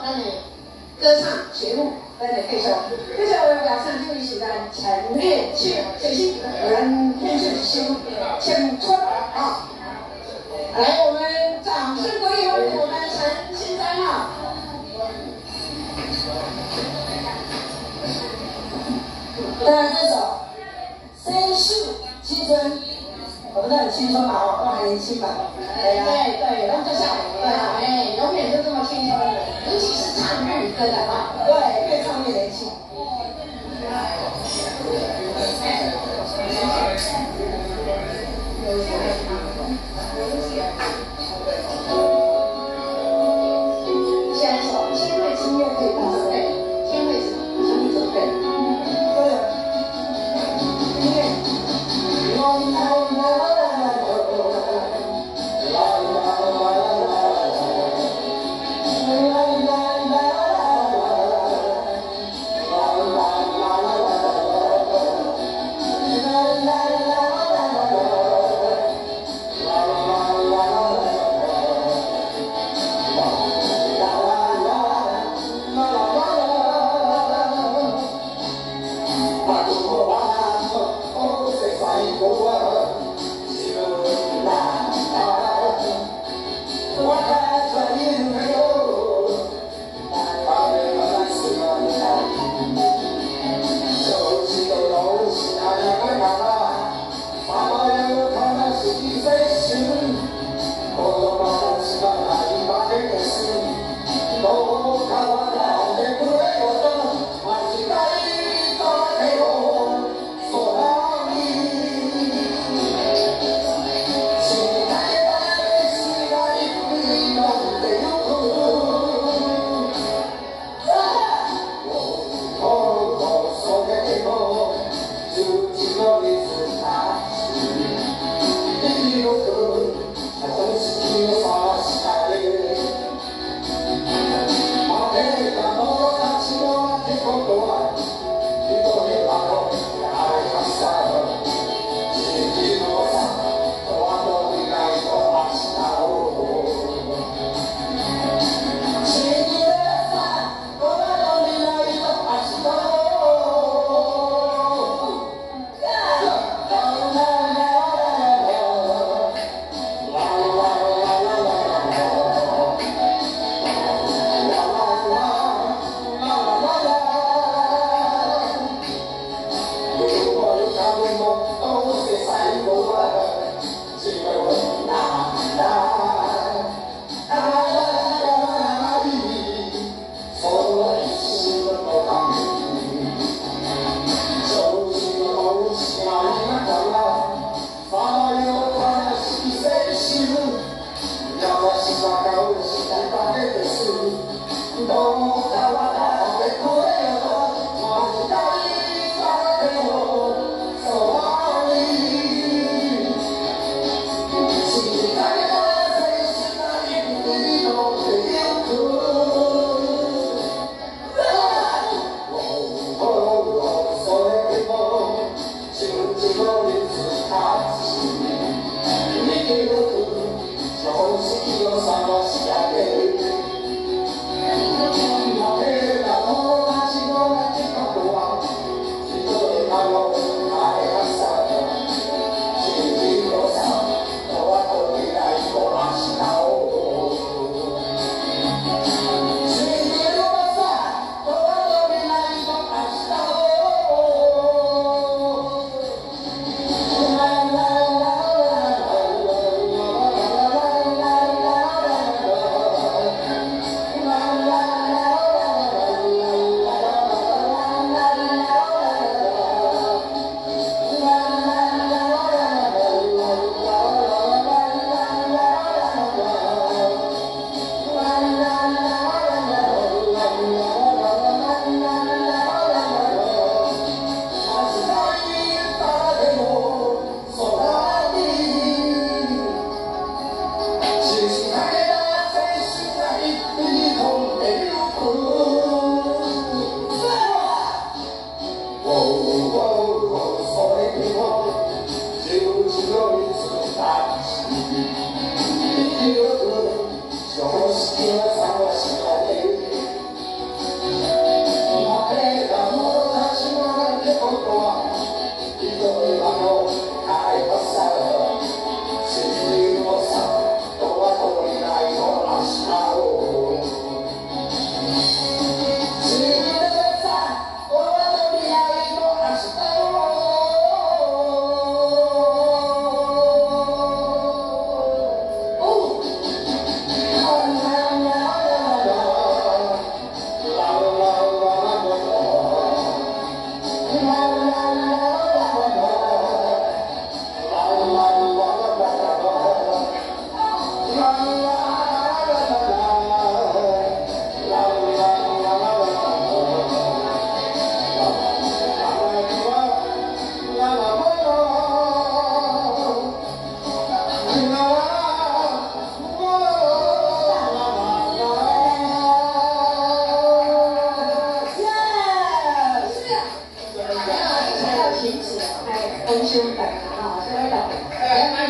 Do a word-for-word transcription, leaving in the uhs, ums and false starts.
咱的歌唱节目，咱的继续，继续我要唱这一首咱陈月庆，就是咱天顺兄青春啊！来，我们掌声鼓励我们陈先生啊！当然这首《深树青春》。 我们都很青春嘛，哦，都还年轻嘛。对呀，对对，然后就像我们一样，哎，永远都这么青春的，尤其是唱日歌的啊，对，越唱越年轻。下一首千惠之约可以到这里，千惠什么？请你准备。对，音乐。 丰胸感啊，所以讲，